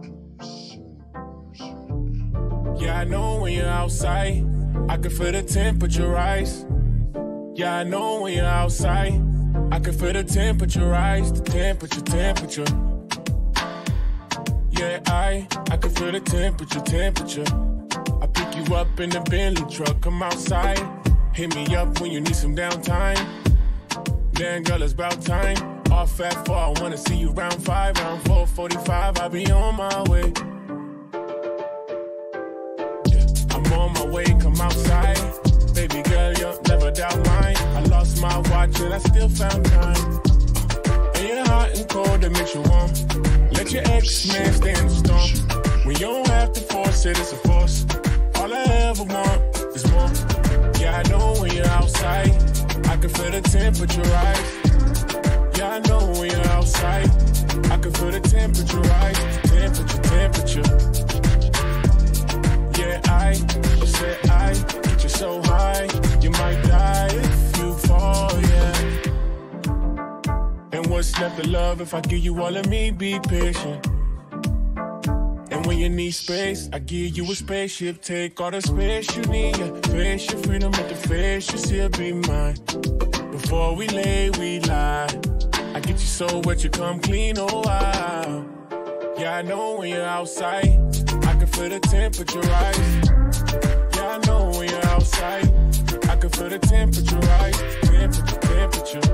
Yeah, I know when you're outside, I can feel the temperature rise. Yeah, I know when you're outside, I can feel the temperature rise, the temperature. Yeah, I can feel the temperature. I pick you up in the Bentley truck, come outside. Hit me up when you need some downtime. Damn, girl, it's about time. Off at 4, I wanna see you round 5, round 4:45. I'll be on my way. Yeah, I'm on my way, come outside. Baby girl, you'll never doubt mine. I lost my watch and I still found time. And you're hot and cold, that makes you warm. Let your ex-man stay in the storm. When you don't have to force it, it's a force. All I ever want is more. Yeah, I know when you're outside, I can feel the temperature rise. Yeah, I know when you're outside, I can feel the temperature rise. Temperature. Yeah, I said I get you so high, you might die if you fall, yeah. And what's left of love if I give you all of me? Be patient. And when you need space, I give you a spaceship. Take all the space you need, yeah. Face your freedom with the face, you still be mine. Before we lay, we lie. I get you so wet, you come clean, oh wow. Yeah, I know when you're outside, I can feel the temperature rise. Yeah, I know when you're outside, I can feel the temperature rise. Temperature.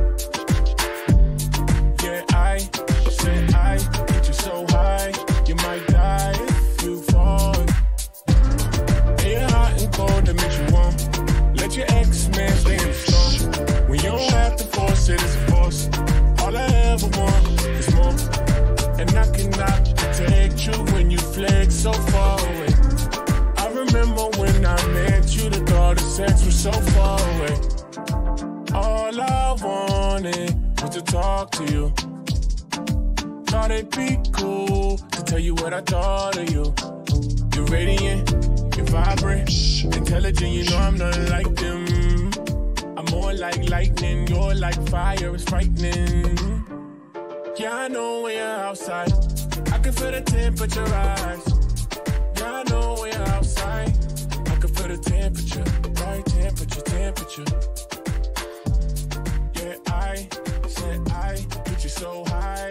Yeah, I said I get you so high, you might die if you fall. And you're hot and cold, that makes you warm. Let your ex-man stay in the storm. When you don't have to force it, it's a force. All I ever want is more. And I cannot protect you when you flex so far away. I remember when I met you, the thought of sex was so far away. All I wanted was to talk to you. Thought it'd be cool to tell you what I thought of you. You're radiant, you're vibrant, intelligent, you know I'm nothing like them. I'm more like lightning, you're like fire, it's frightening. Yeah, I know when you're outside, I can feel the temperature rise. Yeah, I know when you're outside, I can feel the temperature, right? Temperature. Yeah, I said I get you so high.